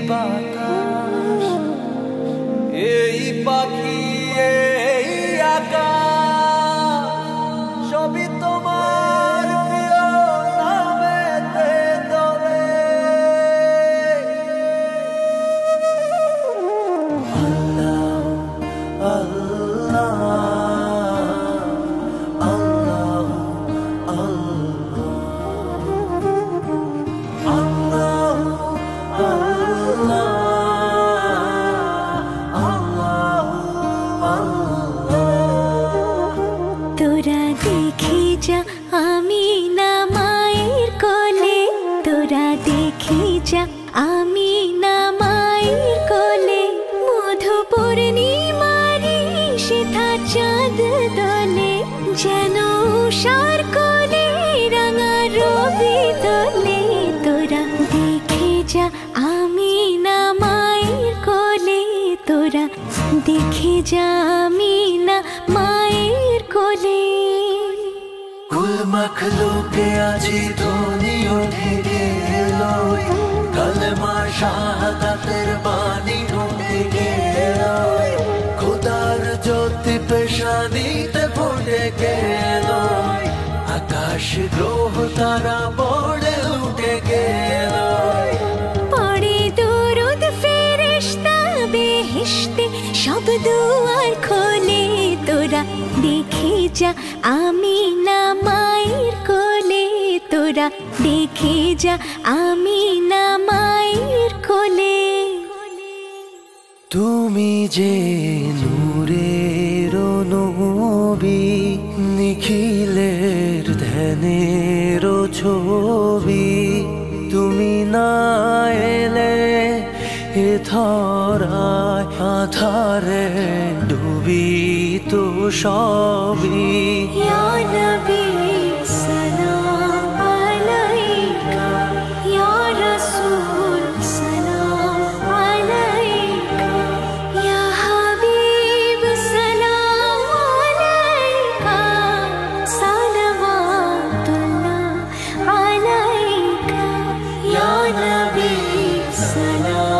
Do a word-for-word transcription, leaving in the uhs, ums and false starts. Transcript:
বাতাস, এই পাখি, এই আকাশ, সবই তোমার প্রিয় নামেতে তবে। আল্লাহ আল্লাহ আল্লাহ আল্লাহ তোরা দেখে যা আমি না মায়ের কোলে, তোরা দেখে যা আমি না মায়ের কোলে। মধু পূর্ণিমারি সেথা চাঁদ দোলে, যেন উষার কোলে রাঙা রবি দোলে। তোরা দেখে যা আমি না মায়ের কোলে, তোরা দেখে যা আমি না মায়ের কোলে। কুল মখলুকে আজি ধ্বনি উঠে গেল, কলমা শাহাদাতের বাণী ঢুকে গেল। খোদার জ্যোতি পেশানিতে ফুটে গেল, আকাশ গ্রহ তারা বড়ে উঠে গেল। পড়ে দুরুদ ফেরেশতা বেহেশতে সব দুয়ার খোলে। তোরা দেখে যা আমি না মায়ের কোলে, তোরা দেখে যা আমি না মায়ের কোলে। তুমি যে নূরের নবী, নিখিলের ধ্যানের ছবি। তুমি না এলে এ ধরায় আধারে ডুবি তো সবই। ইয়া নবী সালাম আলাইকা, ইয়া রাসূল সালাম আলাইকা, ইয়া হাবিব সালাম আলাইকা, সালাওয়াতুল্লাহ আলাইকা। ইয়া নবী সালাম